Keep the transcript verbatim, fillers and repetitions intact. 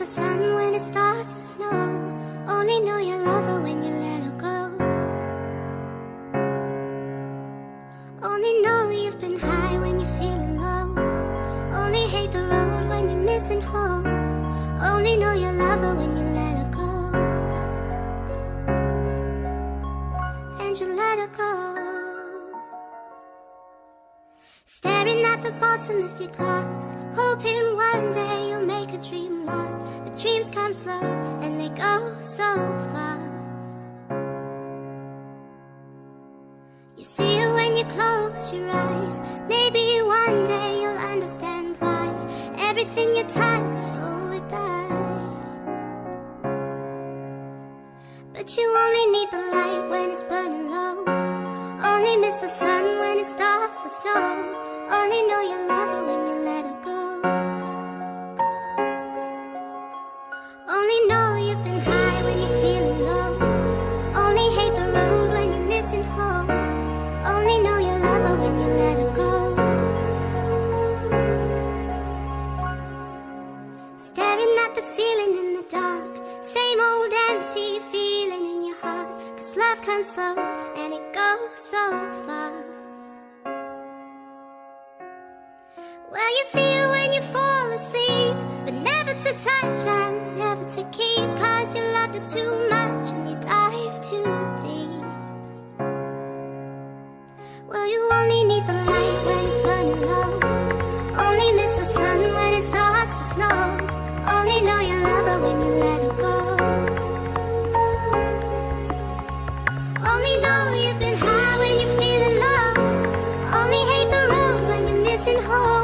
sun when it starts to snow. Only know you love her when you let her go. Only know you've been high when you're feeling low. Only hate the road when you're missing home. Only know you love her when you let her go. And you let her go. Staring at the bottom of your glass, hoping one day you'll make a dream last. But dreams come slow and they go so fast. You see it when you close your eyes. Maybe one day you'll understand why everything you touch, oh, it dies. But you only need the light when it's burning low. Only miss the sun when it starts to snow. Only know you love her when you let her go. Only know you've been high when you're feeling low. Only hate the road when you're missing home. Only know you love her when you let her go. Staring at the ceiling in the dark, same old empty feeling in your heart. Cause love comes slow and it goes so fast. Well, you see it when you fall asleep, but never to touch and never to keep. Cause you loved her too much and you dive too deep. Well, you only need the light when it's burning low. Only miss the sun when it starts to snow. Only know you love her when you let her go. Only know you've been high when you're feeling low. Only hate the road when you're missing home.